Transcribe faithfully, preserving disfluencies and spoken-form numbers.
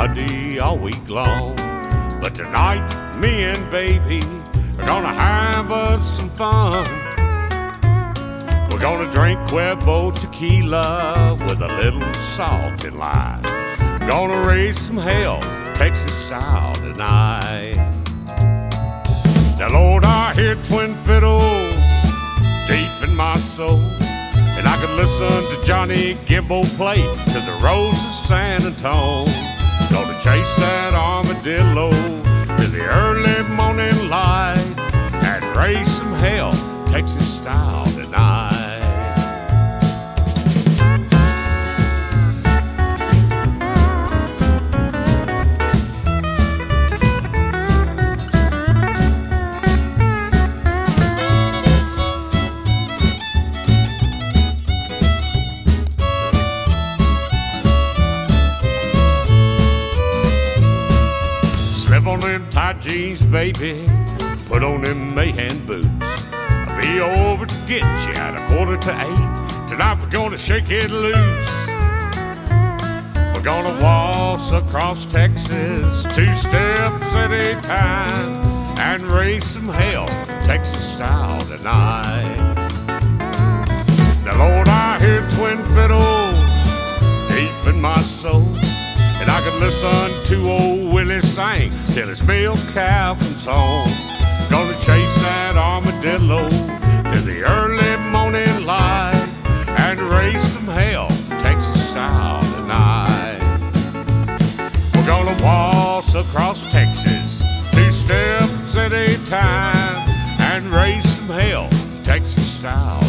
muddy all week long. But tonight, me and baby are gonna have us some fun. We're gonna drink Cuervo tequila with a little salt and lime. Gonna raise some hell, Texas style tonight. Now Lord, I hear twin fiddles deep in my soul, and I can listen to Johnny Gimble play to the Rose of San Antone. Gonna chase that armadillo to the early morning light and raise some hell, Texas style tonight. Slip on them tight jeans, baby, put on them Mahan boots. I'll be over to get you at a quarter to eight. Tonight we're gonna shake it loose. We're gonna waltz across Texas, two steps at a time, and raise some hell, Texas style tonight. Now Lord, I hear twin fiddles deep in my soul, and I can listen to old Willie sing till his milk cow comes home. Gonna chase that armadillo to the early morning light and raise some hell, Texas style tonight. We're gonna waltz across Texas, two steps at a time, and raise some hell, Texas style